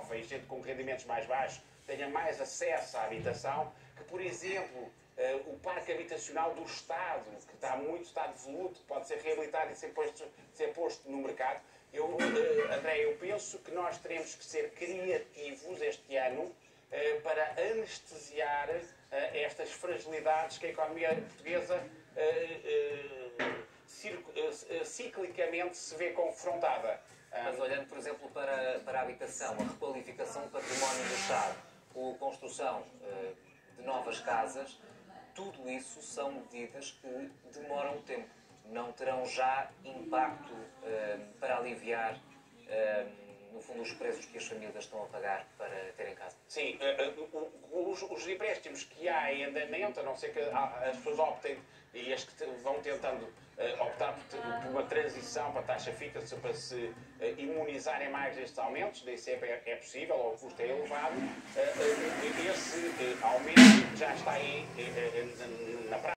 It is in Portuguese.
jovem, gente com rendimentos mais baixos, tenha mais acesso à habitação, que, por exemplo, o parque habitacional do Estado, que está devoluto, pode ser reabilitado e ser posto no mercado. André, eu penso que nós teremos que ser criativos este ano para anestesiar estas fragilidades que a economia portuguesa ciclicamente se vê confrontada. Mas olhando, por exemplo, para a habitação, a requalificação do património do Estado, ou a construção de novas casas, tudo isso são medidas que demoram tempo. Não terão já impacto para aliviar, no fundo, os preços que as famílias estão a pagar para terem casa. Sim, os empréstimos que há em andamento, a não ser que as pessoas optem, e as que vão tentando optar por uma transição para a taxa fixa, para se imunizarem mais estes aumentos, nem sempre é possível, ou o custo é elevado, esse aumento já está aí na prática.